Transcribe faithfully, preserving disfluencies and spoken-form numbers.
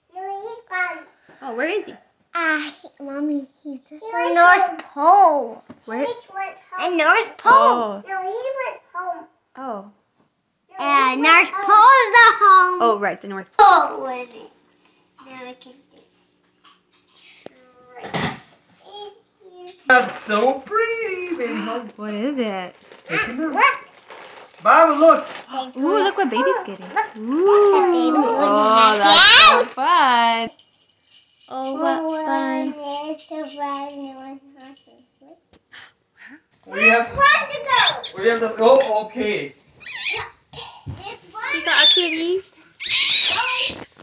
No, he's gone. Oh, where is he? Ah, uh, Mommy, he's just the North Pole. Where? He went home. The North Pole. Oh. No, he went home. Oh. No, uh, North Pole is the home. Oh, right, the North Pole. Oh, wait a minute. Now I can do right in here. That's so pretty, baby. Hug. What is it? Look. Mama, look. Ooh, look what baby's getting. Look. Ooh. That's a baby. Oh, that's so fun. Oh, what Oh, fun. there's the brand new one. We have, This one to go. we have the, oh, okay. This one. You got a kitty. Oh,